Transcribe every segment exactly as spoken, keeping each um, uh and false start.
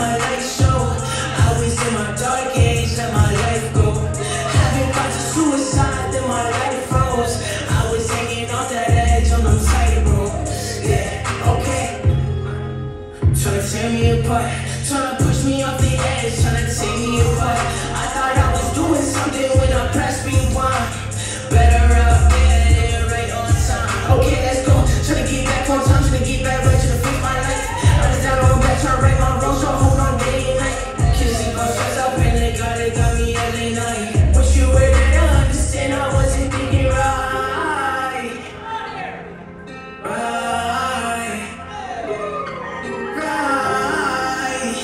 my light show. I was in my dark age, let my life go. Having thoughts of suicide, then my life froze. I was hanging off that edge on them tightrope. Yeah, okay. Tryna tear me apart, tryna push me off the edge, tryna take me apart. I thought I was doing something when I pressed rewind. Better out there than right on time. Okay, let's go. Tryna get back on time, tryna get back right, tryna fix my life. I was down on back, tryna right my wrongs, so hold on day and night. Kissing my stress out, panic, got it, got me every night. Wish you were there to understand I wasn't thinking right. Right. Right.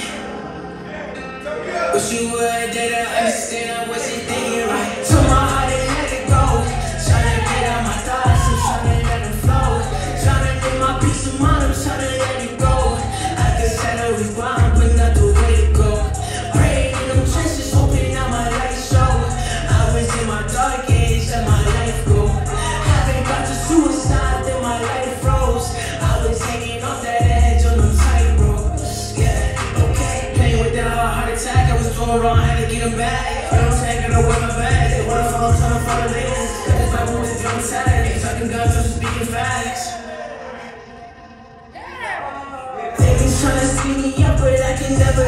Wish you were there to understand I wasn't thinking right. Took my heart and let it go. Tryna get out my thoughts, I'm tryna let them flow. Tryna get my peace of mind, I'm tryna let it go. I can settle rewind, but not the way to go. Praying in them trenches, hoping that my light show. I was in my dark age, let my life go. Having got to suicide, then my life froze. I was hanging off that edge on them tightropes. Yeah, okay. Playing with that heart attack, I was doing wrong, had to get him back. You know what I'm saying, gotta wear my bag. They wanna follow, tryna follow latest. Got this Bible with the drum tag. Talking guns, I'm speaking facts. They be tryna see me up, but I can never